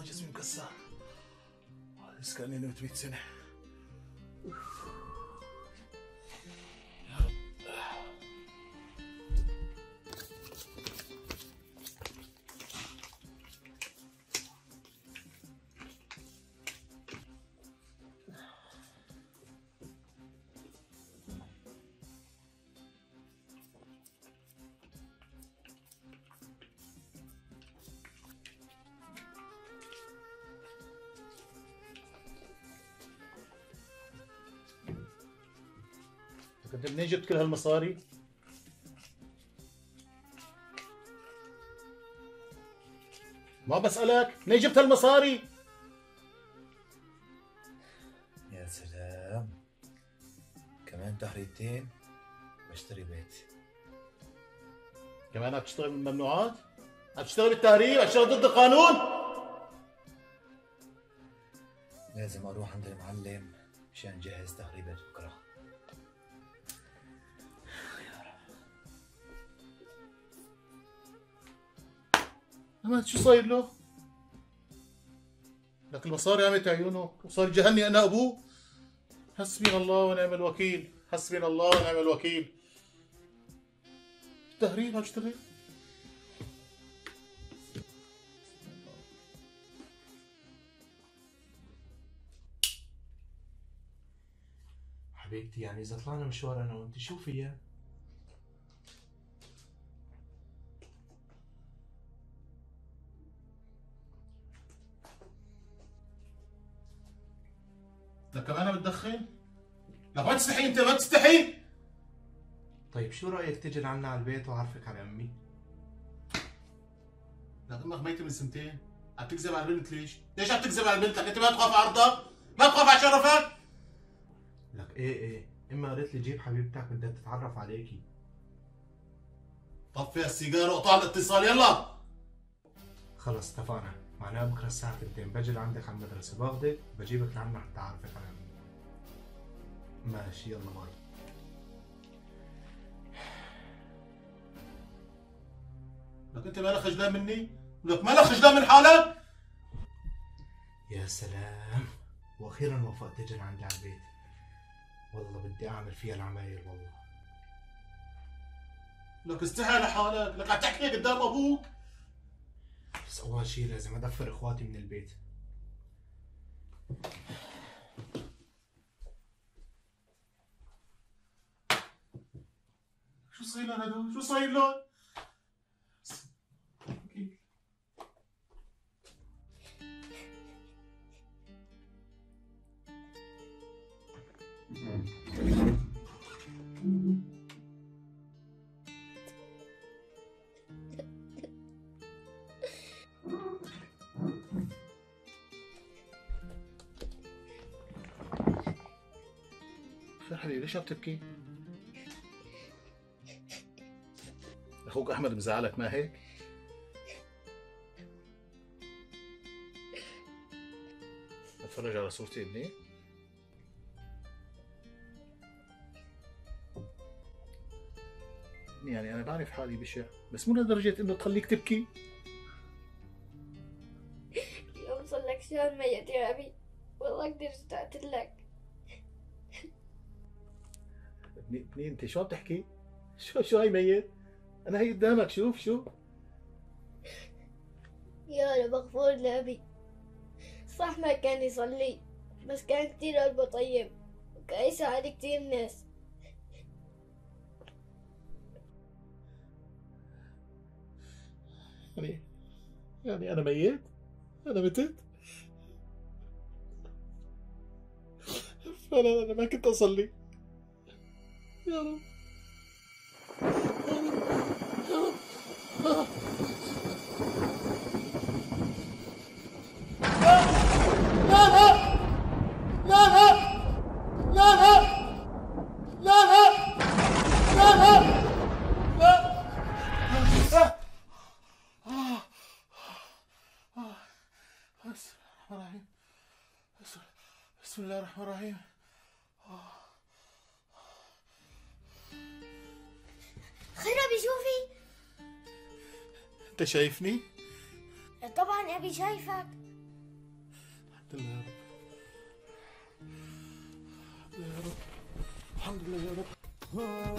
جسمي مكسر. بس كأني نمت 100 سنة. انت منين جبت كل هالمصاري؟ ما بسألك، منين جبت هالمصاري؟ يا سلام، كمان تحريتين بشتري بيت. كمان عم تشتغل بالممنوعات؟ عم تشتغل بالتهريب؟ عم تشتغل ضد القانون؟ لازم اروح عند المعلم مشان جهز تهريبات بكره. أما شو صاير له؟ لك المصاري عمت عيونه وصار جهني انا ابوه. حسبنا الله ونعم الوكيل، حسبنا الله ونعم الوكيل. تهريب هشتغل. حبيبتي يعني اذا طلعنا مشوار انا وانت شو فيها؟ لك كمان بتدخن؟ لك ما تستحي انت، ما تستحي؟ طيب شو رايك تجي لعنا على البيت واعرفك على امي؟ لك امك ميتة من سنتين، عم تكذب على البنت ليش؟ ليش عم تكذب على البنت؟ لك انت ما تخاف على عرضك؟ ما تخاف على شرفك؟ لك ايه امي قالت لي جيب حبيبتك بدها تتعرف عليكي. طفي السيجاره وقطع الاتصال يلا. خلص اتفقنا، معناها بكره الساعة 2 بجي لعندك على المدرسة باخدك بجيبك لعنا حتى اعرفك على امي. ماشي يلا باي. لك انت مالك خجلان مني؟ لك مالك خجلان من حالك؟ يا سلام، واخيرا وافقت تجي لعندي على البيت. والله بدي اعمل فيها العمايل والله. لك استحي لحالك، لك عم تحكي قدام ابوك. بس اول شي لازم ادفر اخواتي من البيت. شو صاير لهم هدول؟ شو صاير لهم؟ خير حبيبي ليش عم تبكي؟ اخوك احمد مزعلك ما هيك؟ اتفرج على صورتي ابني. يعني انا بعرف حالي بشع بس مو لدرجة انه تخليك تبكي. يوم صار لك شهر ميت يا ابي، والله كثير اشتقت لك. ابني انت شو عم تحكي؟ شو هي ميت؟ انا هي قدامك شوف. يا رب مغفور لأبي. صح ما كان يصلي بس كان كتير قلبه طيب وكان يساعد كتير ناس. يعني انا ميت؟ انا متت؟ انا ما كنت اصلي. يا رب بسم الله الرحمن الرحيم. خير ابي شوفي. انت شايفني؟ طبعا ابي شايفك. لله يا رب. يا رب الحمد لله يا رب.